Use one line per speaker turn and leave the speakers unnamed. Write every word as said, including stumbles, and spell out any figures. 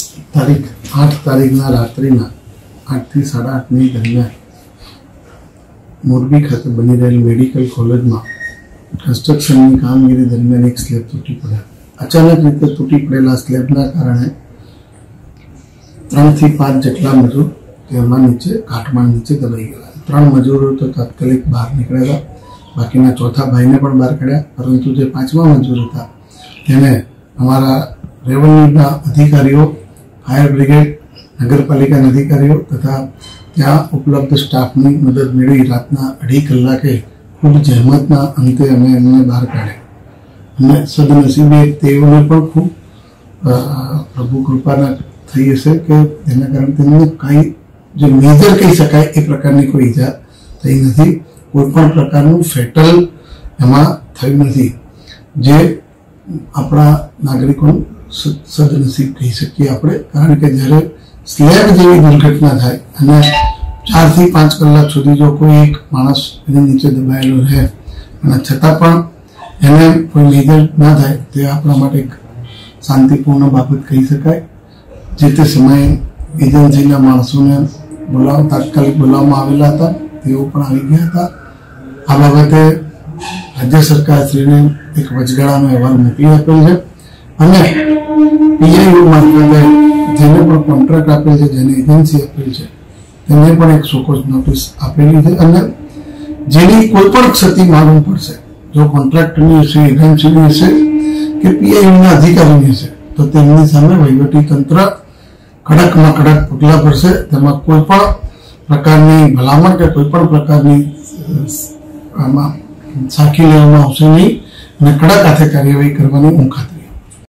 તારીખ આઠ તારીખના રાત્રિના આઠથી સાડા આઠની દરમિયાન મોરબી ખાતે બની રહેલ મેડિકલ કોલેજમાં કન્સ્ટ્રક્શનની કામગીરી દરમિયાન એક સ્લેબ તૂટી પડ્યા. અચાનક રીતે તૂટી પડેલા સ્લેબના કારણે ત્રણથી પાંચ જેટલા મજૂર તેમાં નીચે કાટમાળ નીચે દબાઈ ગયા. ત્રણ મજૂરો તો તાત્કાલિક બહાર નીકળ્યા, બાકીના ચોથા ભાઈને પણ બહાર કાઢ્યા, પરંતુ જે પાંચમા મજૂર હતા તેને અમારા રેવન્યુના અધિકારીઓ, ફાયર બ્રિગેડ, નગરપાલિકાના અધિકારીઓ તથા ત્યાં ઉપલબ્ધ સ્ટાફની મદદ મેળવી રાતના અઢી કલાકે ખૂબ જહેમતના અંતે અમે એમને બહાર કાઢ્યા. અને સદનસીબે તેઓને પણ ખૂબ પ્રભુ કૃપાના થઈ હશે કે જેના કારણે તેમને કાંઈ જે મેજર કહી શકાય એ પ્રકારની કોઈ ઈજા થઈ નથી. કોઈ પણ પ્રકારનું ફેટલ એમાં થયું નથી, જે આપણા નાગરિકોનું સદનસીબ કહી શકીએ આપણે. કારણ કે જ્યારે સ્લેબ જેવી દુર્ઘટના થાય અને ચારથી પાંચ કલાક સુધી જો કોઈ એક માણસ એની નીચે દબાયેલો રહે અને છતાં પણ એને કોઈ મેજર ના થાય તે આપણા માટે એક શાંતિપૂર્ણ બાબત કહી શકાય. જે તે સમયે એજન્સીના માણસોને બોલાવ તાત્કાલિક બોલાવવામાં આવેલા હતા, તેઓ પણ આવી ગયા હતા. આ બાબતે રાજ્ય સરકારશ્રીને એક વચગાળાનો અહેવાલ મોકલી આપેલ છે અને પીઆઈઓ મારફતે જેને પણ કોન્ટ્રાક્ટ આપેલ છે, જેને એજન્સી આપેલ છે તેને પણ એક શોકોઝ નોટિસ આપેલી છે. અને જેની કોઈ પણ ક્ષતિ માલુમ પડશે, જો કોન્ટ્રાક્ટની હશે, એજન્સીની હશે કે પીઆઈઓના અધિકારીની હશે, તો તેમની સામે વહીવટી તંત્ર કડકમાં કડક પગલાં ભરશે. તેમાં કોઈ પણ પ્રકારની ભલામણ કે કોઈ પણ પ્રકારની આમાં સાખી લેવામાં આવશે નહીં અને કડક હાથે કાર્યવાહી કરવાની હું ખાતરી